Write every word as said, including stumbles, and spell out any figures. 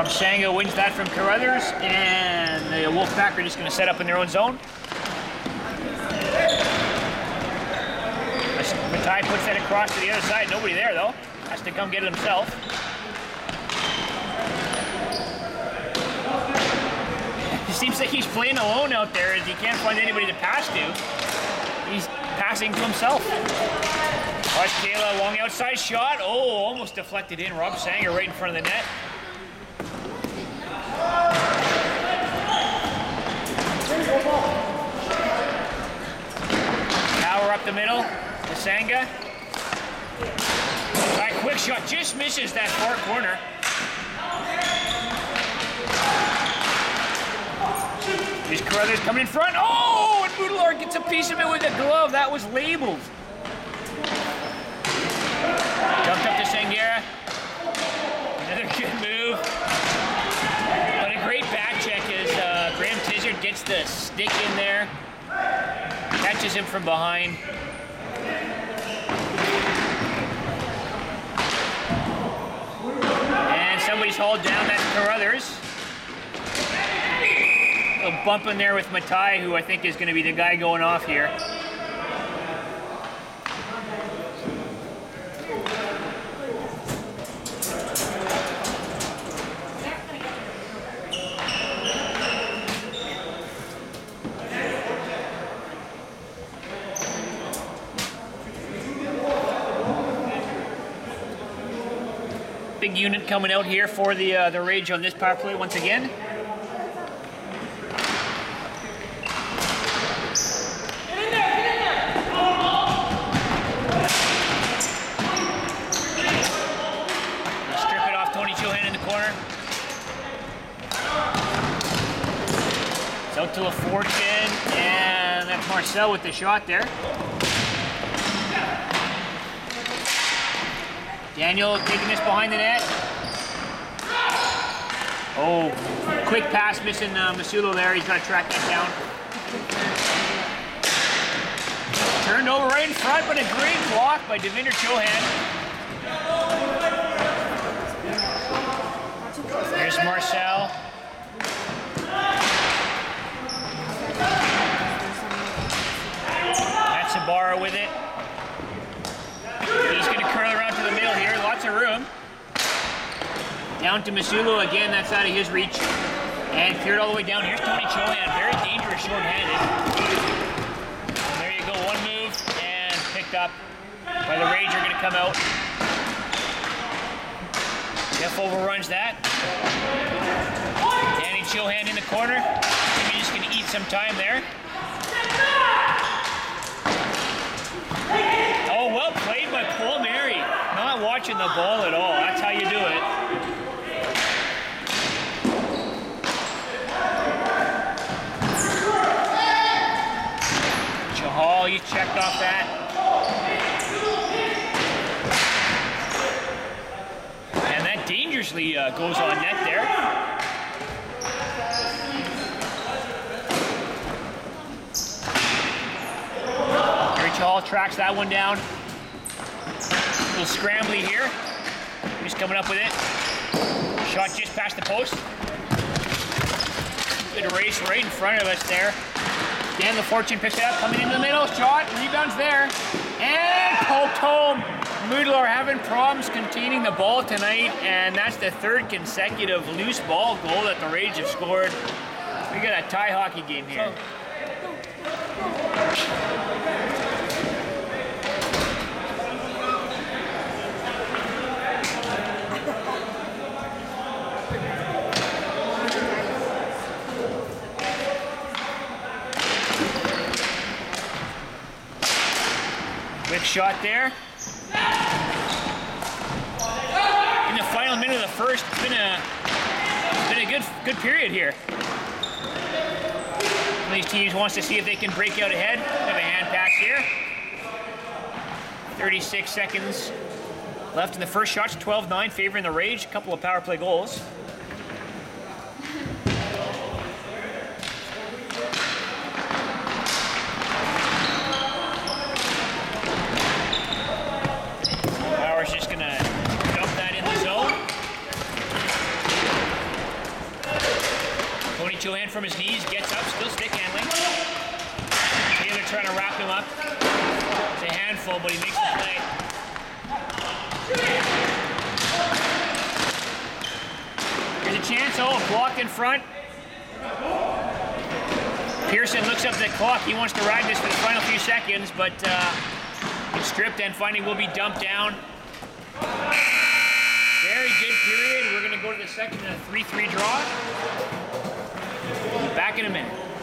Rob Sanga wins that from Carruthers, and the Wolfpac are just going to set up in their own zone. Matai puts that across to the other side. Nobody there, though. Has to come get it himself. It seems like he's playing alone out there as he can't find anybody to pass to. He's passing to himself. Watch Kayla, long outside shot. Oh, almost deflected in. Rob Sanger right in front of the net. Power up the middle to Sanga. All right, quick shot, just misses that far corner. Here's Carruthers coming in front. Oh, and Moodlar gets a piece of it with a glove. That was labeled. Jumped up to Sangera. Another good move. But a great back check as uh, Graham Tizard gets the stick in there. Catches him from behind. And somebody's hauled down. That's Carruthers. A bump in there with Matai, who I think is going to be the guy going off here. Big unit coming out here for the uh, the Rage on this power play once again. It's out to a fortune, and that's Marcel with the shot there. Daniel taking this behind the net. Oh, quick pass missing uh, Masulo there. He's got to track that down. Turned over right in front, but a great block by Devinder Chohan. There's Marcel. That's Ibarra with it. He's going to curl around to the middle here. Lots of room. Down to Masulo again. That's out of his reach. And cleared all the way down. Here's Tony Chohan. Very dangerous short-handed. There you go. One move and picked up by the Rage. Are going to come out. Jeff overruns that. Danny Chohan in the corner. Maybe just going to eat some time there. Oh, well played by Paul Mary. Not watching the ball at all. That's how you do it. Chahal, you checked off that. And that dangerously uh, goes on net there. Hall tracks that one down. A little scrambly here. He's coming up with it. Shot just past the post. Good race right in front of us there. Dan LaFortune picks it up, coming into the middle. Shot, rebounds there. And poked home. Moodlar having problems containing the ball tonight, and that's the third consecutive loose ball goal that the Rage have scored. We got a tie hockey game here. Quick shot there. In the final minute of the first, it's been a, it's been a good, good period here. One of these teams wants to see if they can break out ahead. Have a hand pass here. thirty-six seconds left in the first shot. twelve nine favoring the Rage. A couple of power play goals. Just gonna dump that in the zone. Saint Johann from his knees, gets up, still stick handling. Taylor trying to wrap him up. It's a handful, but he makes the play. There's a chance, oh, blocked in front. Pearson looks up at the clock. He wants to ride this for the final few seconds, but uh, stripped and finally will be dumped down. Very good period. We're going to go to the second in a three three draw. Back in a minute.